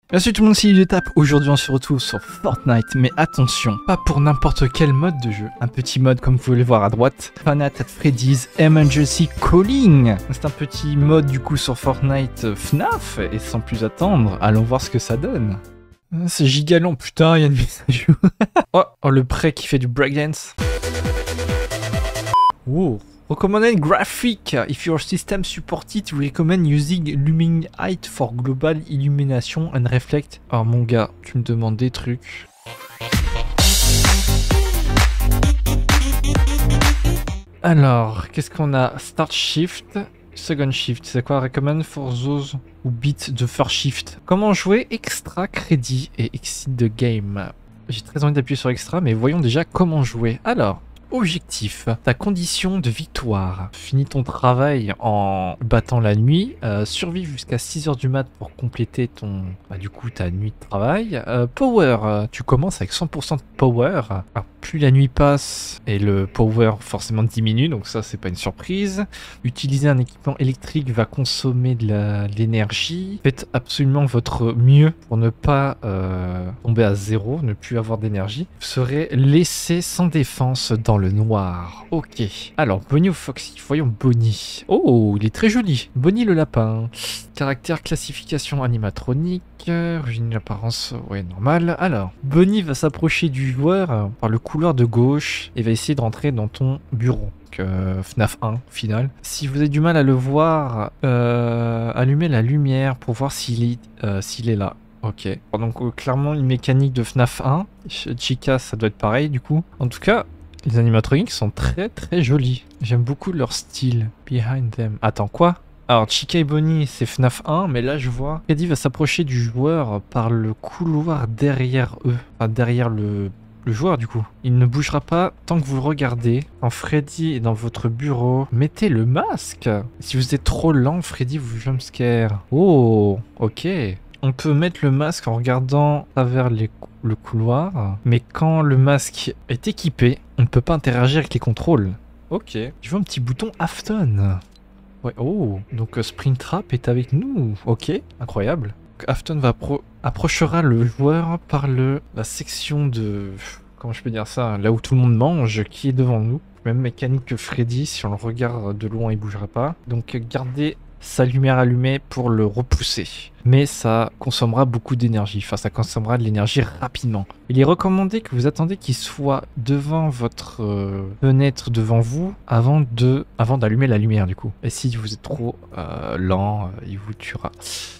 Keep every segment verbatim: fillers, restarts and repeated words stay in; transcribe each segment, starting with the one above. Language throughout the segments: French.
Merci tout le monde, c'est L'étape. Aujourd'hui on se retrouve sur Fortnite, mais attention, pas pour n'importe quel mode de jeu. Un petit mode comme vous pouvez le voir à droite, Five Nights at Freddy's Emergency Calling. C'est un petit mode du coup sur Fortnite F NAF, et sans plus attendre, allons voir ce que ça donne. C'est gigalent, putain, il y a une mise à jour. oh, oh, le prêt qui fait du breakdance. Wow. Recommended graphic. If your system supports it, we recommend using Luminite for global illumination and reflect. Oh mon gars, tu me demandes des trucs. Alors, qu'est-ce qu'on a? Start shift, second shift. C'est quoi? Recommend for those who beat the first shift. Comment jouer extra crédit et exit the game? J'ai très envie d'appuyer sur extra, mais voyons déjà comment jouer. Alors. Objectif, ta condition de victoire. Finis ton travail en battant la nuit, euh, survive jusqu'à six heures du mat pour compléter ton, bah, du coup ta nuit de travail. Euh, power, euh, tu commences avec cent pour cent de power. Alors, plus la nuit passe et le power forcément diminue, donc ça c'est pas une surprise. Utiliser un équipement électrique va consommer de l'énergie. Faites absolument votre mieux pour ne pas euh, tomber à zéro, ne plus avoir d'énergie. Vous serez laissé sans défense dans le noir. Ok. Alors, Bonnie ou Foxy? Voyons Bonnie. Oh, il est très joli. Bonnie le lapin. Caractère, classification animatronique. Origine, apparence, ouais, normal. Alors, Bonnie va s'approcher du joueur par le couloir de gauche et va essayer de rentrer dans ton bureau. Donc, euh, F NAF un, final. Si vous avez du mal à le voir, euh, allumez la lumière pour voir s'il est, euh, s'il est là. Ok. Donc, euh, clairement, une mécanique de F NAF un. Chica, ça doit être pareil, du coup. En tout cas, les animatroniques sont très très jolis. J'aime beaucoup leur style. Behind them. Attends, quoi? Alors, Chica et Bonnie, c'est F NAF un, mais là, je vois Freddy va s'approcher du joueur par le couloir derrière eux. Enfin, derrière le, le joueur, du coup. Il ne bougera pas tant que vous le regardez. Quand Freddy est dans votre bureau, mettez le masque. Si vous êtes trop lent, Freddy vous jumpscare. Oh, ok. On peut mettre le masque en regardant à travers les cou le couloir, mais quand le masque est équipé, on ne peut pas interagir avec les contrôles. Ok. Je vois un petit bouton Afton. Ouais, oh, donc euh, Springtrap est avec nous. Ok, incroyable. Afton va appro approchera le joueur par le la section de... Comment je peux dire ça? Là où tout le monde mange, qui est devant nous. Même mécanique que Freddy, si on le regarde de loin, il bougera pas. Donc gardez sa lumière allumée pour le repousser. Mais ça consommera beaucoup d'énergie. Enfin, ça consommera de l'énergie rapidement. Il est recommandé que vous attendez qu'il soit devant votre euh, fenêtre devant vous avant de, avant d'allumer la lumière du coup. Et si vous êtes trop euh, lent, euh, il vous tuera.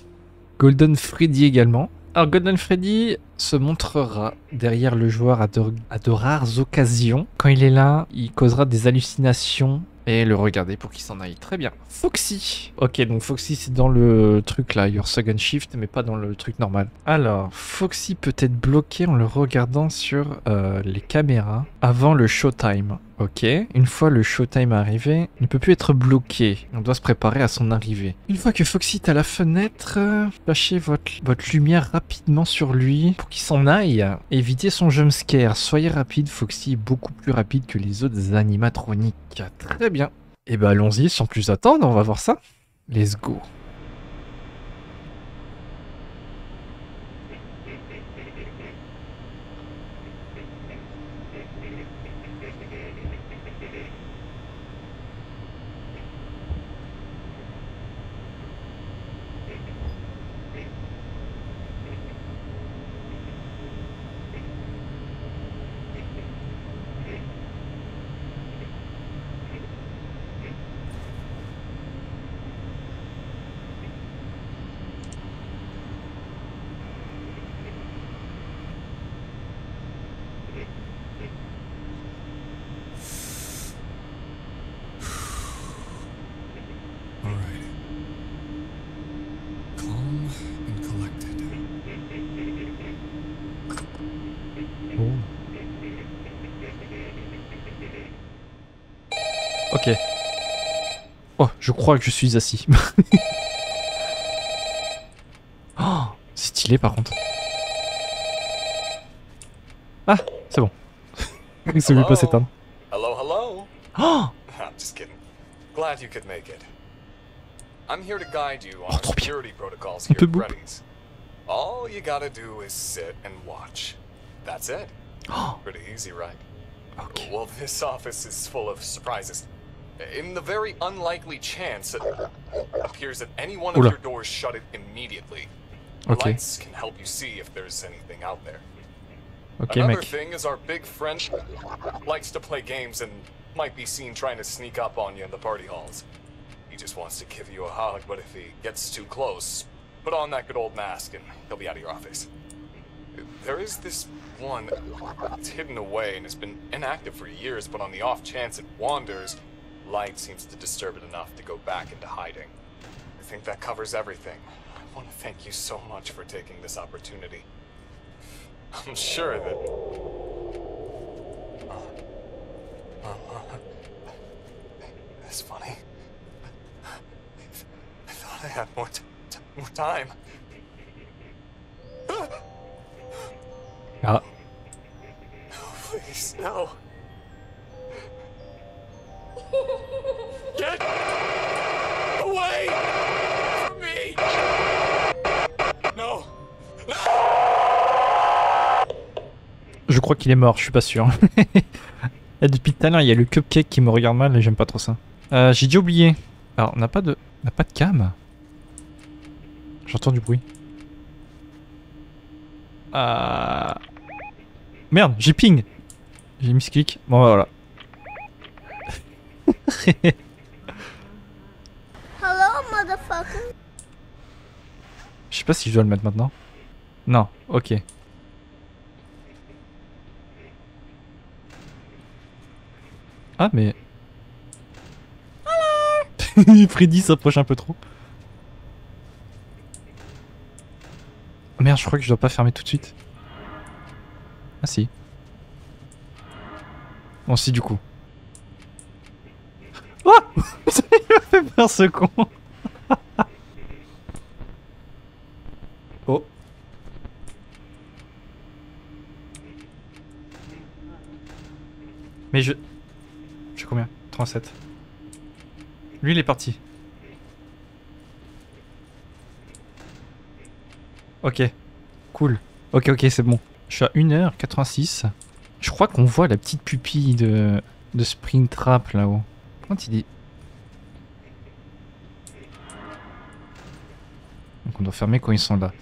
Golden Freddy également. Alors Golden Freddy se montrera derrière le joueur à de, à de rares occasions. Quand il est là, il causera des hallucinations. Et le regarder pour qu'il s'en aille. Très bien. Foxy. Ok, donc Foxy, c'est dans le truc là, Your Second Shift, mais pas dans le truc normal. Alors, Foxy peut être bloqué en le regardant sur euh, les caméras avant le showtime. Ok. Une fois le showtime arrivé, il ne peut plus être bloqué. On doit se préparer à son arrivée. Une fois que Foxy est à la fenêtre, euh, lâchez votre, votre lumière rapidement sur lui pour qu'il s'en aille. Évitez son jumpscare. Soyez rapide, Foxy est beaucoup plus rapide que les autres animatroniques. Très bien. Et bah allons-y sans plus attendre, on va voir ça. Let's go. Ok. Oh, je crois que je suis assis. Oh, c'est stylé par contre. Ah, c'est bon. Ça lui pas s'éteindre. Hello, hello. Oh, I'm just kidding. Glad you could make it. I'm here to guide you Oh, on trop bien. security protocols Un here peu at boop. Freddy's. All you gotta do is sit and watch. That's it. Oh, Pretty easy, right? ok. Well, this office is full of surprises. In the very unlikely chance it appears that any one of Oula. your doors shut it immediately. Ok. Lights can help you see if there's anything out there. Ok, Another mec. thing is our big friend likes to play games and might be seen trying to sneak up on you in the party halls. He just wants to give you a hug, but if he gets too close, put on that good old mask and he'll be out of your office. There is this one that's hidden away and has been inactive for years, but on the off chance it wanders, light seems to disturb it enough to go back into hiding. I think that covers everything. I want to thank you so much for taking this opportunity. I'm sure that... That's funny. I thought I had more, t t more time. Ah, Please, no. Get away from me! No! je crois qu'il est mort, je suis pas sûr. Et depuis tout à l'heure, il y a le cupcake qui me regarde mal et j'aime pas trop ça. Euh, J'ai déjà oublié. Alors, on n'a pas de... On n'a pas de cam. J'entends du bruit. Euh... Merde, j'ai ping. J'ai mis ce clic. Bon, voilà. Hello, motherfucker. Je sais pas si je dois le mettre maintenant. Non, ok. Ah, mais... Freddy s'approche un peu trop. Oh merde, je crois que je dois pas fermer tout de suite. Ah si. Bon si du coup. Oh il m'a fait peur ce con. Oh. Mais je... Je sais combien? trente-sept. Lui il est parti. Ok. Cool. Ok ok c'est bon. Je suis à une heure quatre-vingt-six. Je crois qu'on voit la petite pupille de, de Springtrap là-haut. Quand il est... Donc on doit fermer quand ils sont là.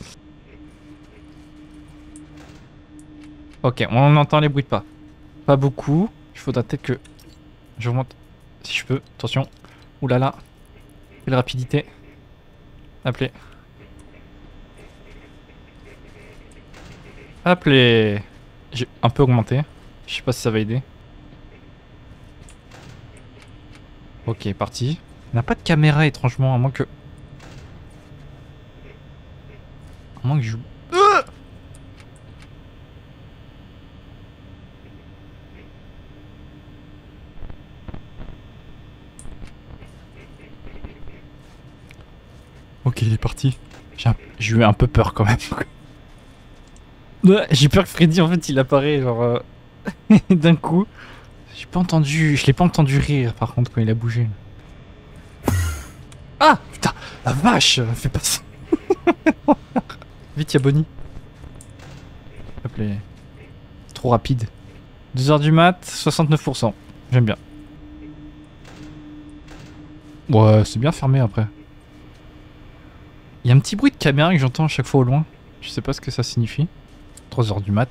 Ok, on entend les bruits de pas. Pas beaucoup. Il faudra peut-être que j'augmente si je peux. Attention. Ouh là là. Quelle rapidité. Appelez. Appelez. J'ai un peu augmenté. Je sais pas si ça va aider. Ok, parti. On n'a pas de caméra étrangement, à moins que... À moins que je... Euh ok, il est parti. J'ai un... eu un peu peur quand même. Ouais, j'ai peur que Freddy en fait il apparaît genre euh, d'un coup. J'ai pas entendu, je l'ai pas entendu rire par contre quand il a bougé. Ah putain, la vache, fais pas ça. Vite y'a Bonnie. Hop les... Trop rapide. deux heures du mat, soixante-neuf pour cent. J'aime bien. Ouais, c'est bien fermé après. Il y a un petit bruit de caméra que j'entends à chaque fois au loin. Je sais pas ce que ça signifie. trois heures du mat.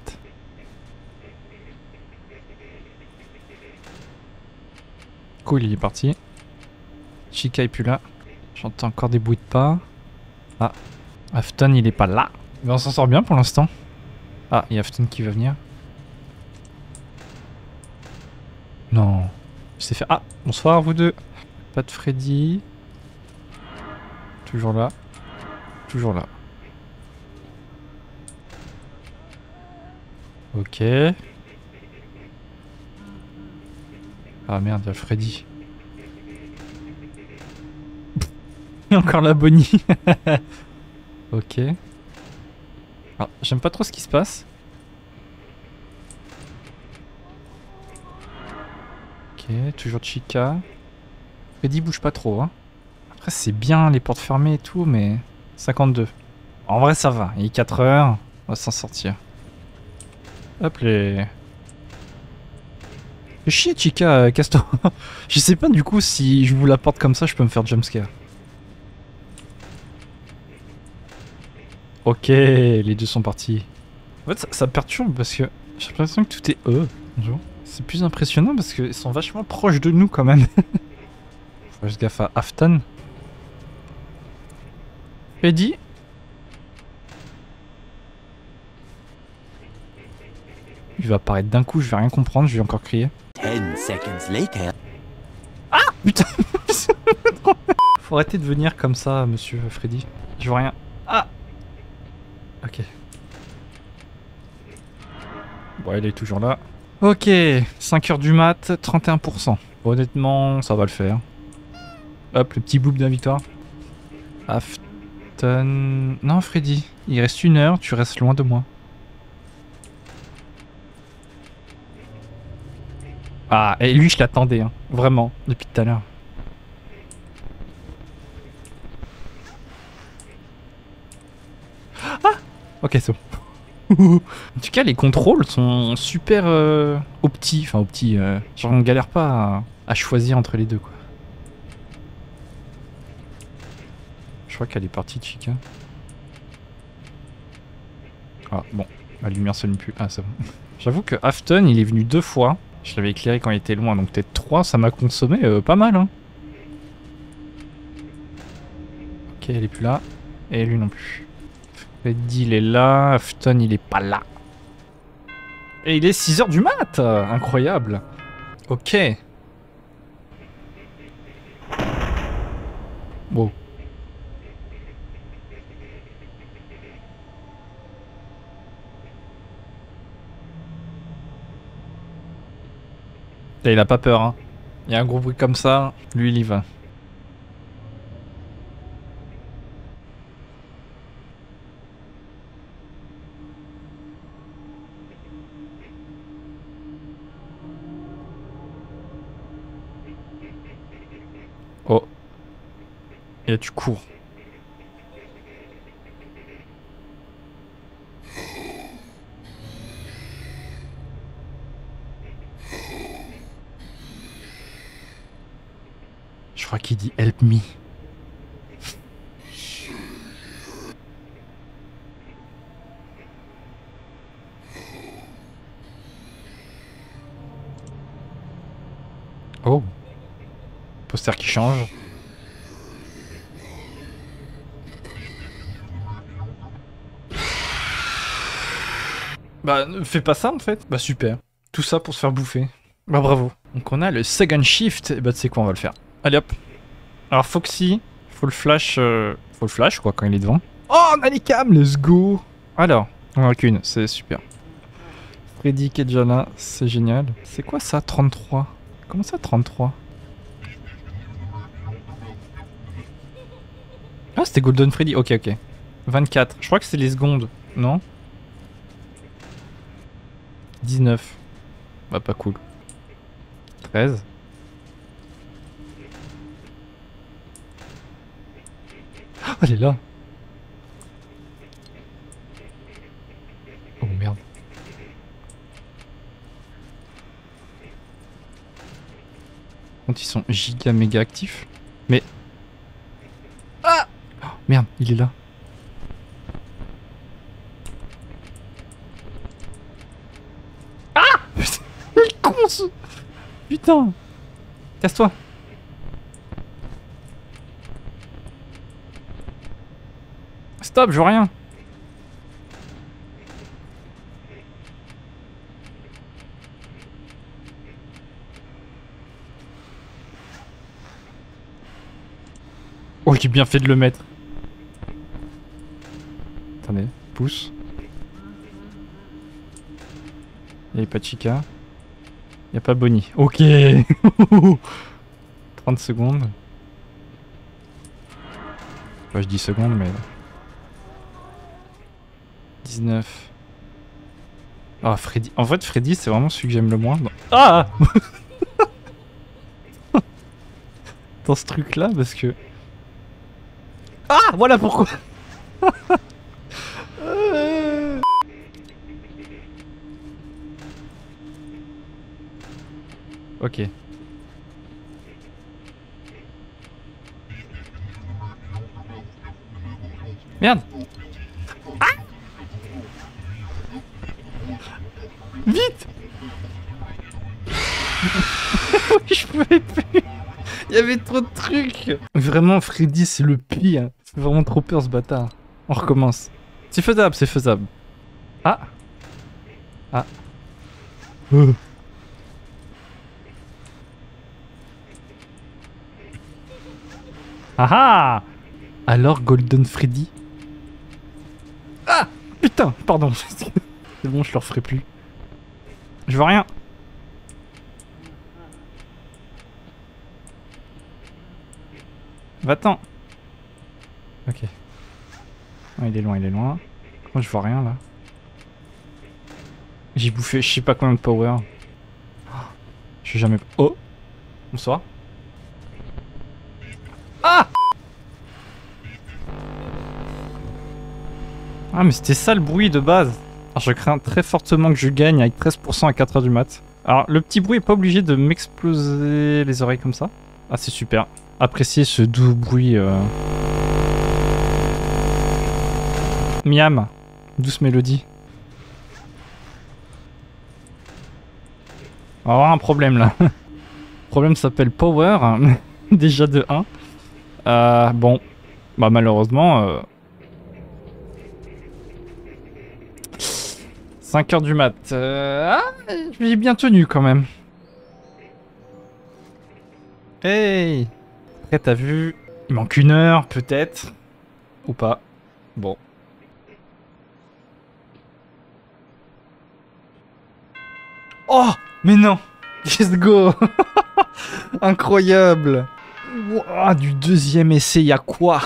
Cool, il est parti. Chica est plus là. J'entends encore des bruits de pas. Ah, Afton il est pas là. Mais on s'en sort bien pour l'instant. Ah, il y a Afton qui va venir. Non. C'est fait. Ah, bonsoir vous deux. Pas de Freddy. Toujours là. Toujours là. Ok. Ah merde, il y a Freddy. Il y a encore la Bonnie. Ok. Ah, j'aime pas trop ce qui se passe. Ok, toujours Chica. Freddy bouge pas trop. Hein. Après, c'est bien les portes fermées et tout, mais... cinquante-deux. En vrai, ça va. Il est quatre heures. On va s'en sortir. Hop les... Fais chier, Chica, euh, casse-toi. Je sais pas du coup si je vous la porte comme ça, je peux me faire jumpscare. Ok, les deux sont partis. En fait, ça, ça perturbe parce que j'ai l'impression que tout est eux. Bonjour. C'est plus impressionnant parce qu'ils sont vachement proches de nous quand même. Faut juste gaffe à Afton. Eddie. Il va apparaître d'un coup, je vais rien comprendre, je vais encore crier. Ten seconds later. Ah putain. Faut arrêter de venir comme ça, monsieur Freddy. Je vois rien. Ah. Ok. Bon, il est toujours là. Ok, cinq heures du mat, trente et un pour cent. Honnêtement, ça va le faire. Hop, le petit boop de la victoire. Afton... Non, Freddy, il reste une heure, tu restes loin de moi. Ah, et lui, je l'attendais, hein. Vraiment, depuis tout à l'heure. Ah. Ok, c'est bon. En tout cas, les contrôles sont super euh, opti, enfin opti. Euh, genre, on galère pas à, à choisir entre les deux, quoi. Je crois qu'elle est partie, Chica. Ah, bon, la lumière s'allume plus. Ah, c'est bon. J'avoue que Afton, il est venu deux fois. Je l'avais éclairé quand il était loin, donc peut-être trois, ça m'a consommé euh, pas mal, hein. Ok, elle est plus là. Et lui non plus. Freddy, il est là. Afton, il est pas là. Et il est six heures du mat. Incroyable. Ok. Wow. Et il a pas peur, hein. Il y a un gros bruit comme ça, lui il y va. Oh. Et là tu cours. Je crois qu'il dit help me. Oh. Poster qui change. Bah, ne fais pas ça en fait. Bah, super. Tout ça pour se faire bouffer. Bah, bravo. Donc, on a le second shift. Et bah, tu sais quoi, on va le faire. Allez hop. Alors, Foxy, faut le flash. Euh... Faut le flash quoi quand il est devant. Oh, on a les cams, let's go. Alors, on en a qu'une, c'est super. Freddy qui est déjà là, c'est génial. C'est quoi ça, trente-trois? Comment ça, trente-trois? Ah, c'était Golden Freddy, ok, ok. vingt-quatre, je crois que c'est les secondes, non? dix-neuf. Bah, pas cool. treize. Oh, elle est là. Oh merde. Quand ils sont giga méga actifs. Mais... Ah oh, merde, il est là. Ah putain, il est con ce... Putain. Casse-toi. Stop, je vois rien. Oh, j'ai bien fait de le mettre. Attendez, pousse. Il n'y a pas de Chica. Il n'y a pas Bonnie. Ok. trente secondes. Enfin, je dis secondes, mais... dix-neuf. Ah, Freddy. En fait, Freddy, c'est vraiment celui que j'aime le moins. Dans... Ah dans ce truc-là, parce que... Ah, voilà pourquoi. Ok. Merde. Ah, vite. Oui, je pouvais plus. Il y avait trop de trucs. Vraiment, Freddy, c'est le pire. C'est vraiment trop peur, ce bâtard. On recommence. C'est faisable, c'est faisable. Ah. Ah. Euh. Ah ah. Alors, Golden Freddy. Ah. Putain, pardon. C'est bon, je le referai plus. Je vois rien. Va-t'en. Ok. Oh, il est loin, il est loin. Moi, je vois rien là. J'ai bouffé je sais pas combien de power. Je suis jamais... Oh. Bonsoir. Ah. Ah mais c'était ça le bruit de base. Alors je crains très fortement que je gagne avec treize pour cent à quatre heures du mat. Alors le petit bruit est pas obligé de m'exploser les oreilles comme ça. Ah c'est super. Appréciez ce doux bruit. Euh... Miam. Douce mélodie. On va avoir un problème là. Le problème s'appelle Power. Déjà de un. Euh, bon. Bah malheureusement... Euh... cinq heures du mat. Euh... Ah, j'ai bien tenu quand même. Hey. Après t'as vu, il manque une heure peut-être. Ou pas. Bon. Oh. Mais non. Let's go. Incroyable. Wow, du deuxième essai, y'a quoi?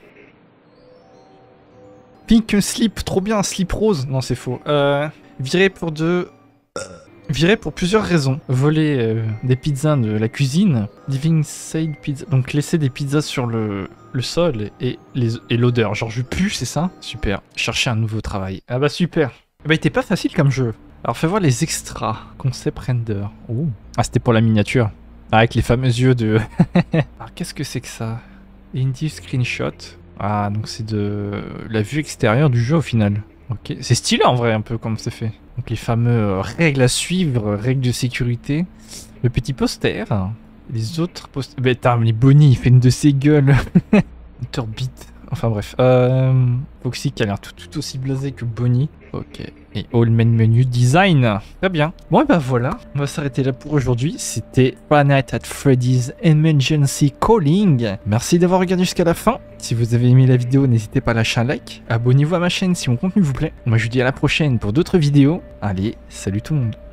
Pink slip, trop bien, slip rose. Non, c'est faux. Euh, virer pour deux... Virer pour plusieurs raisons. Voler euh, des pizzas de la cuisine. Living side pizza. Donc laisser des pizzas sur le, le sol et, les, et l'odeur. Genre je pue, c'est ça? Super. Chercher un nouveau travail. Ah bah super. Bah il était pas facile comme jeu. Alors fais voir les extras. Concept render. Oh. Ah c'était pour la miniature. Avec les fameux yeux de... Alors qu'est-ce que c'est que ça? Indie screenshot. Ah donc c'est de la vue extérieure du jeu au final. Ok. C'est stylé en vrai un peu comme c'est fait. Donc les fameux euh, règles à suivre, règles de sécurité. Le petit poster. Les autres posters... Bah attends, les Bonnie, il fait une de ses gueules. Interbit. Enfin bref. Euh... Foxy qui a l'air tout, tout aussi blasé que Bonnie. Ok. Et All Main Menu Design. Très bien. Bon et bah voilà. On va s'arrêter là pour aujourd'hui. C'était Five Nights at Freddy's Emergency Calling. Merci d'avoir regardé jusqu'à la fin. Si vous avez aimé la vidéo, n'hésitez pas à lâcher un like. Abonnez-vous à ma chaîne si mon contenu vous plaît. Moi je vous dis à la prochaine pour d'autres vidéos. Allez, salut tout le monde.